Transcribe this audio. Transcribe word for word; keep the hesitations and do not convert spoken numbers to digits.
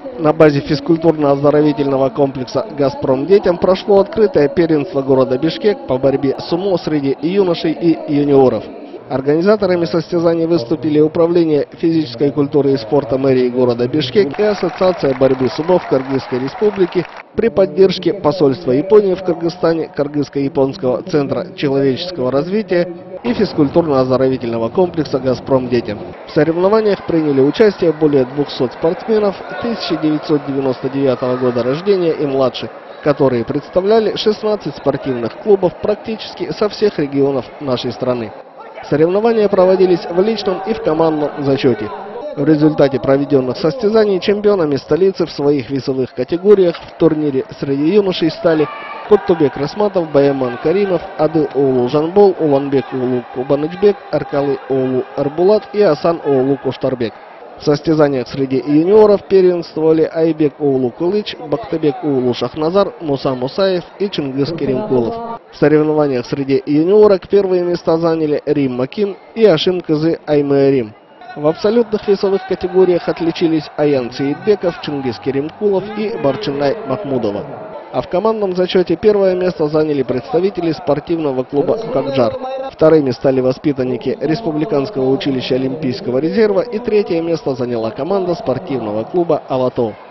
На базе физкультурно-оздоровительного комплекса «Газпром детям» прошло открытое первенство города Бишкек по борьбе сумо среди юношей и юниоров. Организаторами состязаний выступили Управление физической культуры и спорта мэрии города Бишкек и Ассоциация борьбы сумо в Кыргызской республике при поддержке посольства Японии в Кыргызстане, Кыргызско-японского центра человеческого развития и физкультурно-оздоровительного комплекса «Газпром детям». В соревнованиях приняли участие более двухсот спортсменов тысяча девятьсот девяносто девятого года рождения и младше, которые представляли шестнадцать спортивных клубов практически со всех регионов нашей страны. Соревнования проводились в личном и в командном зачете. В результате проведенных состязаний чемпионами столицы в своих весовых категориях в турнире среди юношей стали Коттубек Расматов, Баяман Каримов, Адыл Оулу Жанбол, Уланбек Оулу Кубанычбек, Аркалы Оулу Арбулат и Асан Оулу Коштарбек. В состязаниях среди юниоров первенствовали Айбек Оулу Кылыч, Бактыбек Оулу Шахназар, Муса Мусаев и Чингис Керимкулов. В соревнованиях среди юниорок первые места заняли Рим Маким и Ашим Кызы Аймэ Рим. В абсолютных весовых категориях отличились Аян Сеидбеков, Чингис Керимкулов и Барчинай Махмудова. А в командном зачете первое место заняли представители спортивного клуба «Какджар». Вторыми стали воспитанники Республиканского училища Олимпийского резерва и третье место заняла команда спортивного клуба «Алатау».